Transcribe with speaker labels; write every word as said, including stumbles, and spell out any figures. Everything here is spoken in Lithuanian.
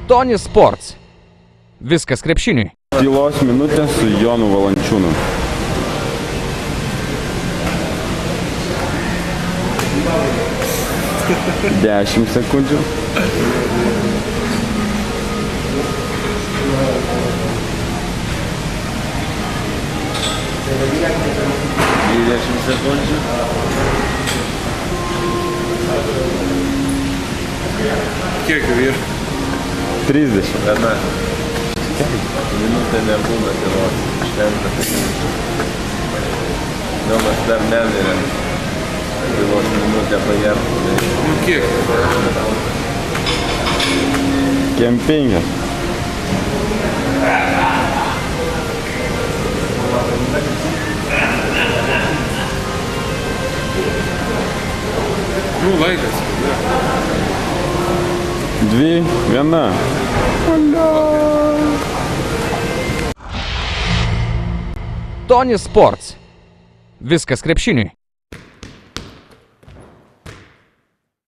Speaker 1: Tony Sports. Viskas krepšiniui.
Speaker 2: Tylos minutė su Jonu Valančiūnu. Dešimt sekundžių.
Speaker 3: Dvidešimt sekundžių.
Speaker 4: Kiek jau yra?
Speaker 2: Trisdešimt.
Speaker 3: Viena. Minutė nebūna tylos. Šventą sekundžių. Domas dar nemirė. Tylos minutę pagerbtų.
Speaker 4: Nu kiek?
Speaker 2: Kempingas.
Speaker 4: Nu laikas.
Speaker 2: Dvi, viena.
Speaker 1: Tony Sports. Viskas krepšiniui.